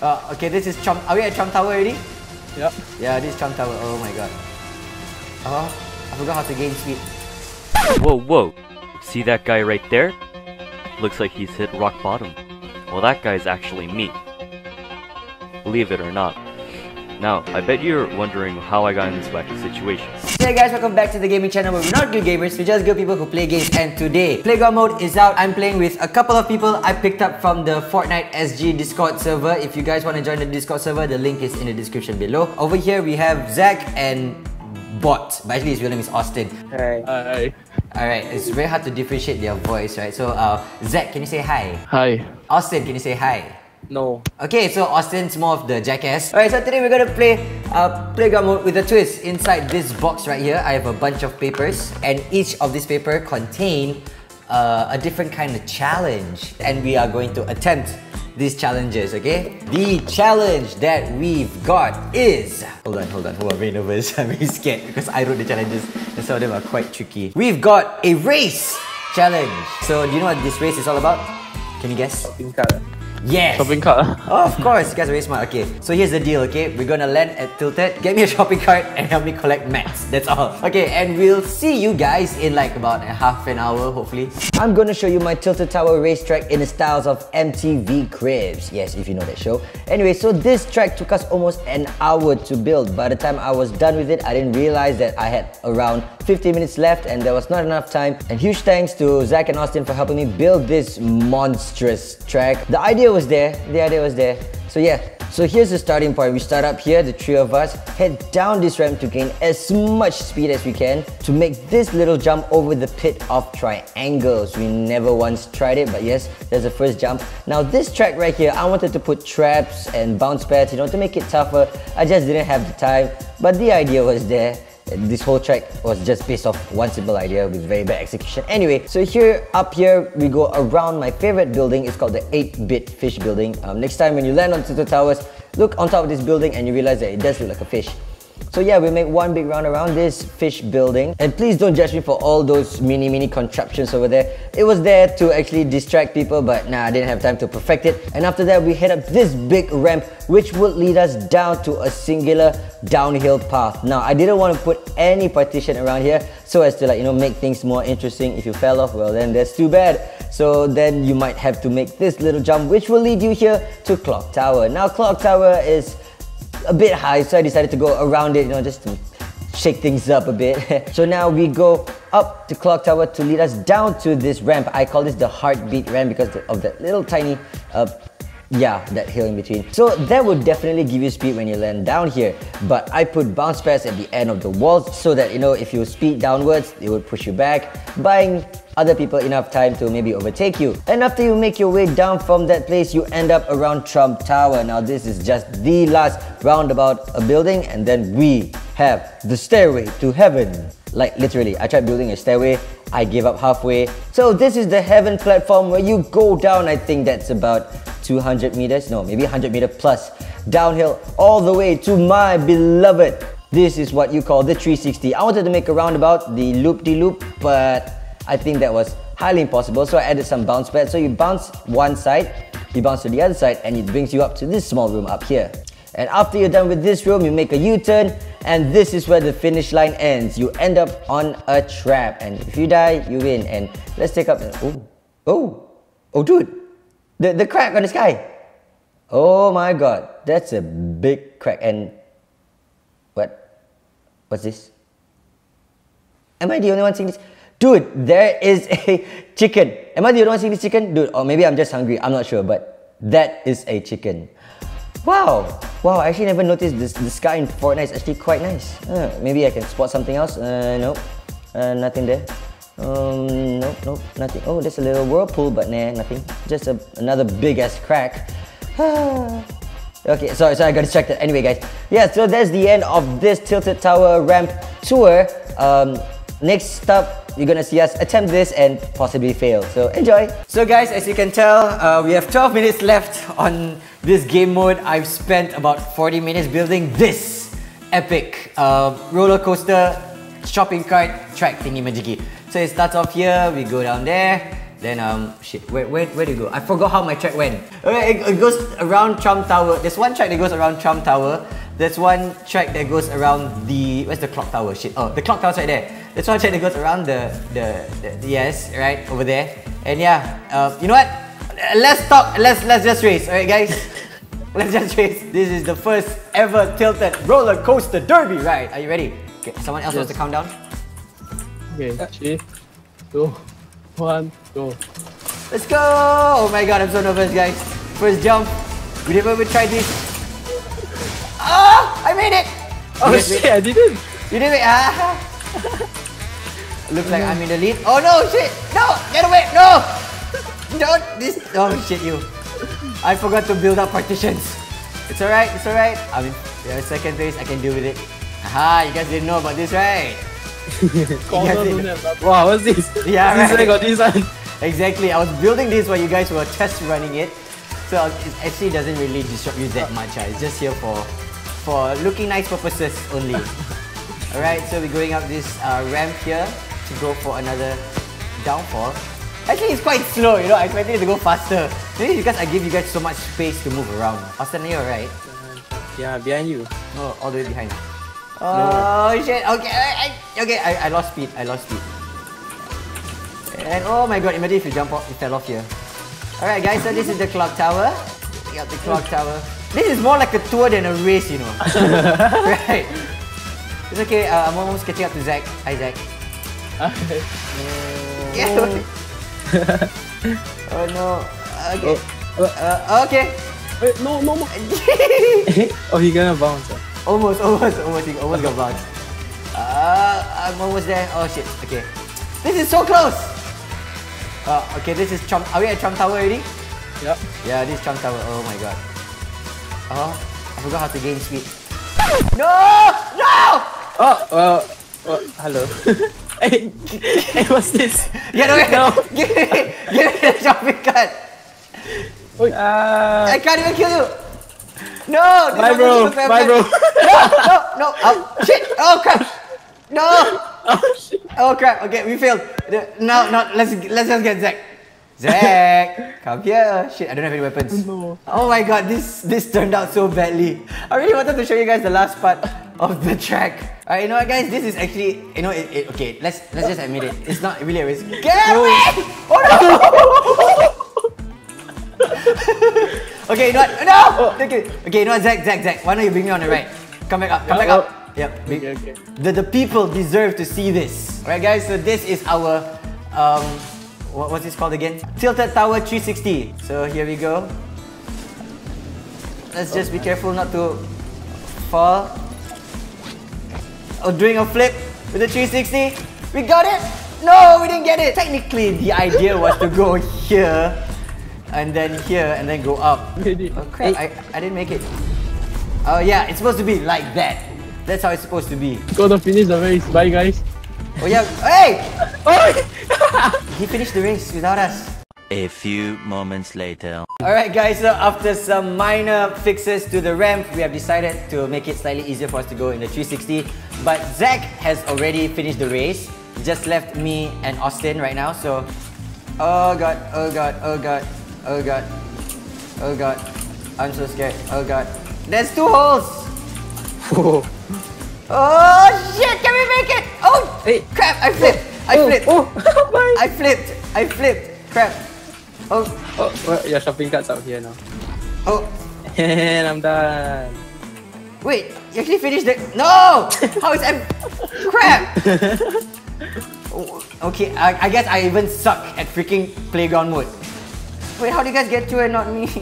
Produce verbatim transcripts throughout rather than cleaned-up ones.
Uh, okay, this is Trump. Are we at Trump Tower already? Yep. Yeah, this is Trump Tower. Oh my god. Oh, I forgot how to gain speed. Whoa, whoa. See that guy right there? Looks like he's hit rock bottom. Well, that guy's actually me. Believe it or not. Now, I bet you're wondering how I got in this wacky situation. Hey guys, welcome back to the gaming channel where we're not good gamers, we're just good people who play games. And today, Playground Mode is out. I'm playing with a couple of people I picked up from the Fortnite S G Discord server. If you guys want to join the Discord server, the link is in the description below. Over here, we have Zach and Bot, but actually his real name is Austin. Hi. Hi. Alright, it's very hard to differentiate their voice, right? So, uh, Zach, can you say hi? Hi. Austin, can you say hi? No. Okay, so Austin's more of the jackass. Alright, so today we're gonna play uh, Playground Mode with a twist. Inside this box right here, I have a bunch of papers, and each of these papers contain uh, a different kind of challenge. And we are going to attempt these challenges, okay? The challenge that we've got is... Hold on, hold on, hold on, I'm very nervous. I'm very scared because I wrote the challenges and some of them are quite tricky. We've got a race challenge. So, do you know what this race is all about? Can you guess? Shopping cart. Yes! Shopping cart. Oh, of course, you guys are very smart. Okay, so here's the deal, okay? We're gonna land at Tilted, get me a shopping cart, and help me collect mats. That's all. Okay, and we'll see you guys in like about a half an hour, hopefully. I'm gonna show you my Tilted Tower racetrack in the styles of M T V Cribs. Yes, if you know that show. Anyway, so this track took us almost an hour to build. By the time I was done with it, I didn't realize that I had around fifty minutes left and there was not enough time. And huge thanks to Zach and Austin for helping me build this monstrous track. The idea was there, the idea was there. So yeah, so here's the starting point. We start up here, the three of us, head down this ramp to gain as much speed as we can to make this little jump over the pit of triangles. We never once tried it, but yes, there's the first jump. Now this track right here, I wanted to put traps and bounce pads, you know, to make it tougher. I just didn't have the time, but the idea was there. This whole track was just based off one simple idea with very bad execution. Anyway, so here, up here, we go around my favorite building. It's called the eight bit fish building. Um, next time when you land on the towers, look on top of this building and you realize that it does look like a fish. So yeah, we make one big round around this fish building. And please don't judge me for all those mini mini contraptions over there. It was there to actually distract people, but nah, I didn't have time to perfect it. And after that, we head up this big ramp, which would lead us down to a singular downhill path. Now, I didn't want to put any partition around here so as to, like, you know, make things more interesting. If you fell off, well then that's too bad. So then you might have to make this little jump, which will lead you here to Clock Tower. Now, Clock Tower is a bit high, so I decided to go around it, you know, just to shake things up a bit. So now we go up to Clock Tower to lead us down to this ramp. I call this the heartbeat ramp because of that little tiny, uh, yeah, that hill in between. So that would definitely give you speed when you land down here. But I put bounce pads at the end of the walls so that, you know, if you speed downwards, it would push you back, buying other people enough time to maybe overtake you. And after you make your way down from that place, you end up around Trump Tower. Now this is just the last roundabout a building, and then we have the stairway to heaven. Like literally, I tried building a stairway, I gave up halfway. So this is the heaven platform where you go down. I think that's about two hundred meters, no, maybe one hundred meter plus downhill all the way to my beloved. This is what you call the three sixty. I wanted to make a roundabout, the loop-de-loop, but I think that was highly impossible, so I added some bounce pads. So you bounce one side, you bounce to the other side, and it brings you up to this small room up here. And after you're done with this room, you make a U-turn, and this is where the finish line ends. You end up on a trap, and if you die, you win. And let's take up... Oh, oh, oh dude, the, the crack on the sky. Oh my god, that's a big crack. And what? What's this? Am I the only one seeing this? Dude, there is a chicken. Am I the only one seeing this chicken? Dude, or maybe I'm just hungry, I'm not sure, but that is a chicken. Wow, wow, I actually never noticed this. The sky in Fortnite is actually quite nice. Uh, maybe I can spot something else. Uh, nope, uh, nothing there. Um, nope, nope, nothing. Oh, there's a little whirlpool, but nah, nothing. Just a, another big ass crack. Okay, sorry, sorry, I got distracted. Anyway, guys, yeah, so that's the end of this Tilted Tower ramp tour. Um, next stop, you're gonna see us attempt this and possibly fail. So enjoy! So guys, as you can tell, uh, we have twelve minutes left on this game mode. I've spent about forty minutes building this epic uh, roller coaster shopping cart track thingy majiggy. So it starts off here, we go down there, Then um shit, where where where do you go? I forgot how my track went. Okay, it, it goes around Trump Tower. There's one track that goes around Trump Tower. There's one track that goes around the where's the clock tower? Shit. Oh, the clock tower's right there. There's one track that goes around the the, the, the yes, right over there. And yeah, uh, you know what? Let's talk. Let's let's just race. Alright, guys. Let's just race. This is the first ever tilted roller coaster derby ride. Are you ready? Okay, someone else yes. wants to count down. Okay, three, two, one, go. Let's go! Oh my god, I'm so nervous, guys. First jump. We never even tried this. Oh! I made it! Oh shit, I didn't! You did it? Ah! Looks like I'm in the lead. Oh no, shit! No! Get away! No! Don't! This. Oh shit, you. I forgot to build up partitions. It's alright, it's alright. I'm in the second place, I can deal with it. Aha, you guys didn't know about this, right? Wow, what's this? Yeah, this right. got this one. Exactly, I was building this while you guys were test running it. So it actually doesn't really disrupt you that much. Uh. It's just here for for looking nice purposes only. Alright, so we're going up this uh, ramp here to go for another downfall. Actually, it's quite slow, you know, I expected it to go faster. Maybe because I give you guys so much space to move around. Austin, are you alright? Yeah, behind you. Oh, all the way behind. Oh no. Shit, okay, I, I, okay, I, I lost speed, I lost speed. And oh my god, imagine if you jump off, you fell off here. Alright guys, so this is the clock tower. We got the clock tower. This is more like a tour than a race, you know. Right. It's okay, uh, I'm almost catching up to Zach. Hi Zach. Okay. Yeah. Oh no. Okay. Uh, okay. Wait, no, no, no. Oh, he gonna bounce. Huh? Almost, almost, almost, he almost got bounced. Uh, I'm almost there. Oh shit. Okay. This is so close. Uh, okay, this is Trump. Are we at Trump Tower already? Yep. Yeah, this is Trump Tower. Oh my god. Oh, I forgot how to gain speed. No! No! Oh, well, well hello. Hey, hey, what's this? Get away! No. Give me, give me the shopping cart. Uh, I can't even kill you. No! Bye, bro. Bye, bro. No! No! No! Oh, shit! Oh crap! No! Oh shit! Oh crap! Okay, we failed. No, no. Let's let's just get Zach. Zach, come here. Shit, I don't have any weapons. No. Oh my god, this this turned out so badly. I really wanted to show you guys the last part of the track. Alright, you know what, guys? This is actually, you know, it, it, okay. Let's let's just admit it. It's not really a risk. Get away! Oh no! Okay, you know what? No! Okay, okay, you know what, Zach, Zach, Zach. Why don't you bring me on the right? Come back up. Come back up. Yep. Okay, okay. The the people deserve to see this. Alright, guys. So this is our um. What, what's this called again? Tilted Tower three sixty. So here we go. Let's just be careful not to fall. Oh, doing a flip with the three sixty. We got it! No, we didn't get it! Technically, the idea was to go here, and then here, and then go up. Oh crap, I, I didn't make it. Oh yeah, it's supposed to be like that. That's how it's supposed to be. Gonna finish the race. Bye, guys. Oh yeah, hey! Oh! He finished the race without us. A few moments later. Alright guys, so after some minor fixes to the ramp, we have decided to make it slightly easier for us to go in the three sixty. But Zach has already finished the race. He just left me and Austin right now, so... Oh god, oh god, oh god, oh god, oh god. I'm so scared, oh god. There's two holes! Oh, oh shit, can we make it? Oh, hey. Crap, I flipped! I oh, flipped! Oh, bye. I flipped! I flipped! Crap! Oh, oh, well, your shopping cart's out here now. Oh, And I'm done. wait, you actually finished the... No! How is M... Crap! Oh, okay, I, I guess I even suck at freaking playground mode. Wait, how do you guys get through and not me?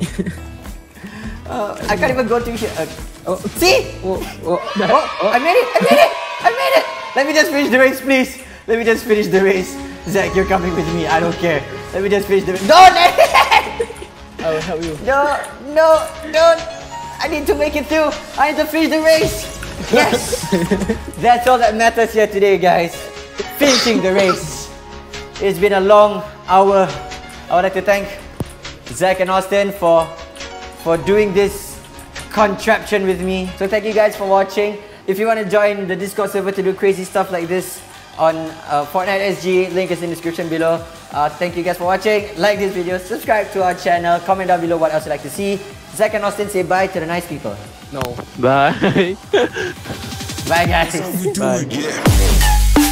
uh, I can't even go through here. Uh, oh, see? Oh, oh, Oh, oh. I made it! I made it! I made it! Let me just finish the race, please. Let me just finish the race. Zach, you're coming with me. I don't care. Let me just finish the race. Don't! I will help you. No, no, don't. I need to make it through. I need to finish the race. Yes. That's all that matters here today, guys. Finishing the race. It's been a long hour. I would like to thank Zach and Austin for for doing this contraption with me. So thank you guys for watching. If you want to join the Discord server to do crazy stuff like this on uh, Fortnite S G, link is in the description below. Uh, thank you guys for watching. Like this video, subscribe to our channel, comment down below what else you'd like to see. Zach and Austin, say bye to the nice people. No. Bye. Bye guys. That's how we do Bye. it, yeah.